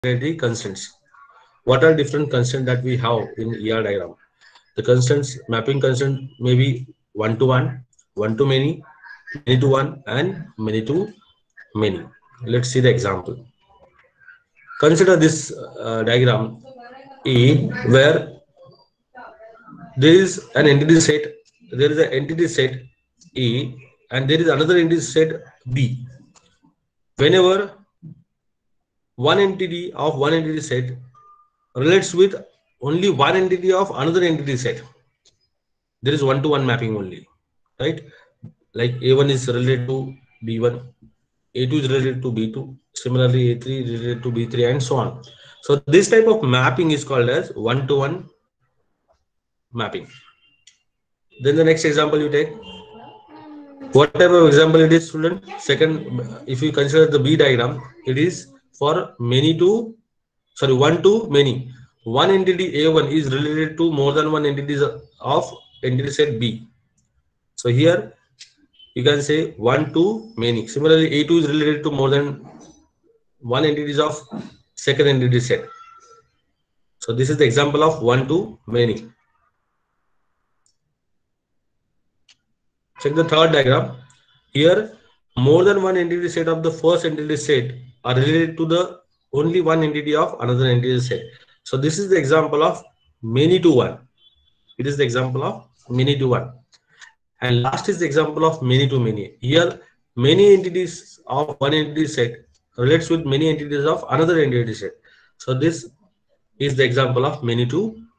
the constraints. What are different constraints that we have in ER diagram? The constraints, mapping constraint may be one to one to many to one, and many to many. Let's see the example. Consider this diagram E, where there is an entity set, there is an entity set E, and there is another entity set B. Whenever one entity of one entity set relates with only one entity of another entity set, there is one-to-one mapping only, right? Like A1 is related to B1, A2 is related to B2, similarly A3 is related to B3, and so on. So this type of mapping is called as one-to-one mapping. Then the next example you take. What type of example it is, student? Second, if you consider the B diagram, it is for one to many. One entity A1 is related to more than one entities of entity set B. So here you can say one to many. Similarly, A2 is related to more than one entities of second entity set. So this is the example of one to many. Check the third diagram. Here, more than one entity set of the first entity set are related to the only one entity of another entity set. So this is the example of many to one. It is the example of many to one. And last is the example of many to many. Here, many entities of one entity set relates with many entities of another entity set. So this is the example of many to